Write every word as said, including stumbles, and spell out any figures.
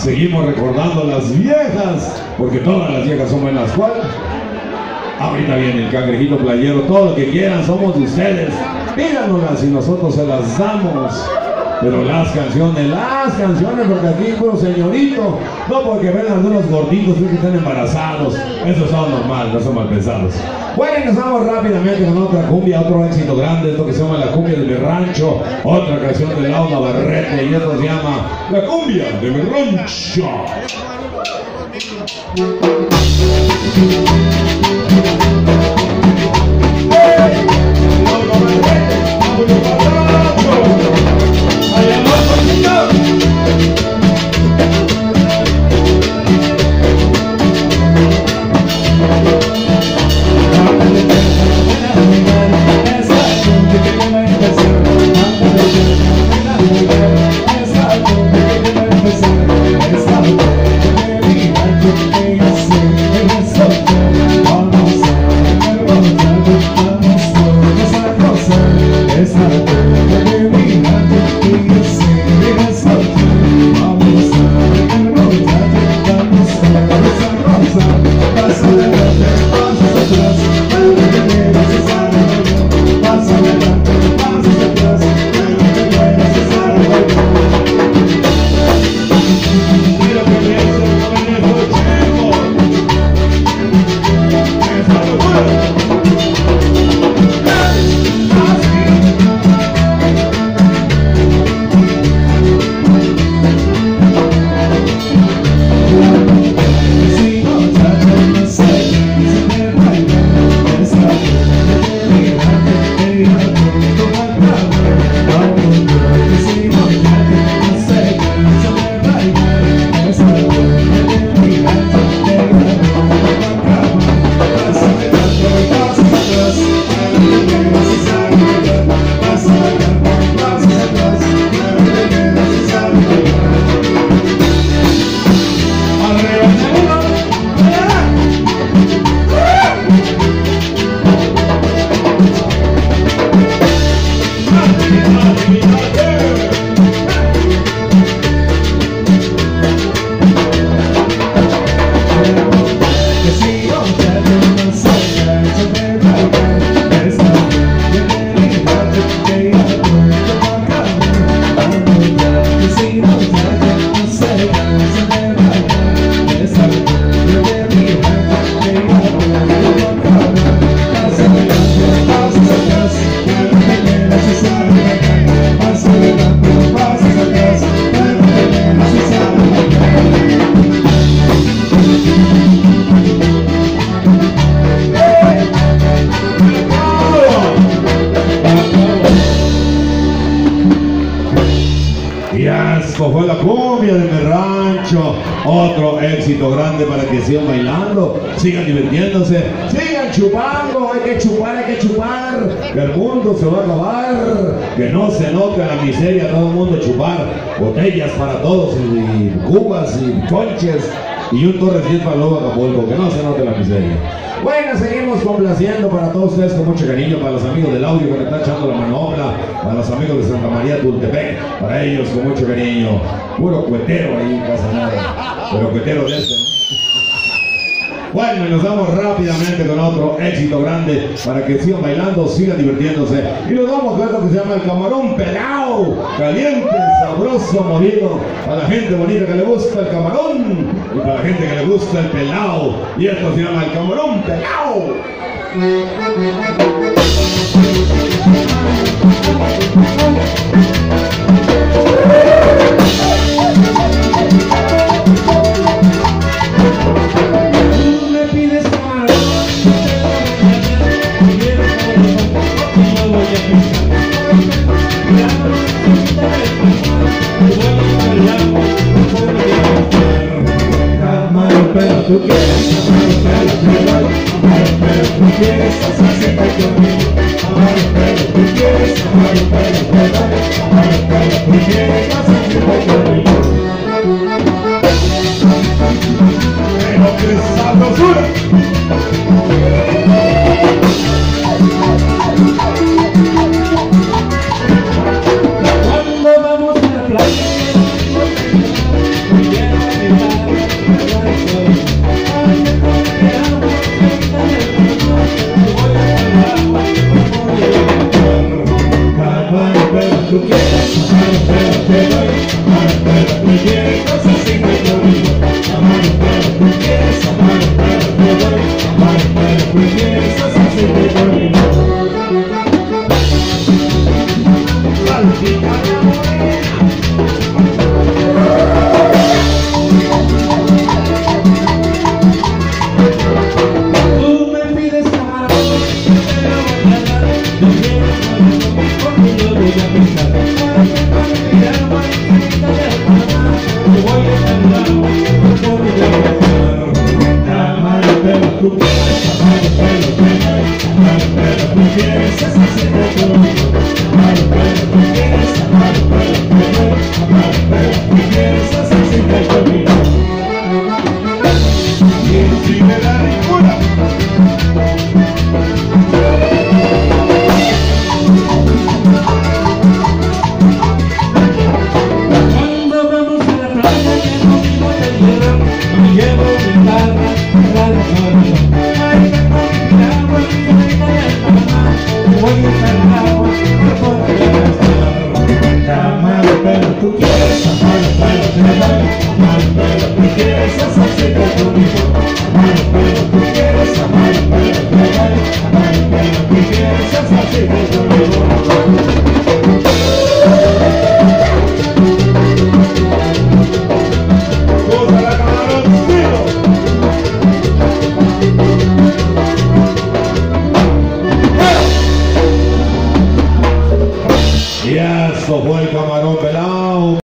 Seguimos recordando las viejas, porque todas las viejas son buenas. ¿Cuál? Ahorita viene el cangrejito playero. Todo lo que quieran somos de ustedes. Pídanoslas y nosotros se las damos. Pero las canciones, las canciones, porque aquí puro señorito. No porque ven algunos gorditos que están embarazados. Eso es normal, no son mal pensados. Bueno, y nos vamos rápidamente con otra cumbia, otro éxito grande, esto que se llama La Cumbia de mi Rancho, otra canción de Lau Navarrete, y esto se llama La Cumbia de mi Rancho. ¡Hey! ¡Lau Navarrete! ¡Vámonos para el rancho! ¡Allá vamos, señor! Fue la cumbia de mi rancho, otro éxito grande para que sigan bailando, sigan divirtiéndose, sigan chupando. Hay que chupar, hay que chupar, que el mundo se va a acabar, que no se note la miseria, todo el mundo chupar, botellas para todos, y cubas y conches y un Torres diez para Lobo Acapulco, que no se note la miseria. Bueno, seguimos complaciendo para todos ustedes con mucho cariño, para los amigos del audio que me están echando la manobra, para los amigos de Santa María Tultepec, para ellos con mucho cariño. Puro cuetero ahí en casa nada, pero cuetero de este, ¿no? Bueno, y nos vamos rápidamente con otro éxito grande para que sigan bailando, sigan divirtiéndose. Y nos vamos con esto que se llama El Camarón Pelao, caliente, sabroso, molido, para la gente bonita que le gusta el camarón y para la gente que le gusta el pelao. Y esto se llama El Camarón Pelao. Pero tú quieres, pero tú quieres, pero tú quieres, cuando vamos a la playa, quieres asociarte conmigo. Amaro, pero tú quieres, amaro, pero tú quieres, amaro, pero tú quieres asociarte conmigo. Y sin me da ninguna. Cuando vamos a la playa que no vivo te llevo, me llevo mi guitarra, mi radio sonido. Ahí tengo mi agua, mi bonita y el mamá, voy a usar el agua, que podría gastar. Amaro, pero tú quieres, amaro, pero te doy, amaro, pero tú quieres asociarte conmigo. Amaro,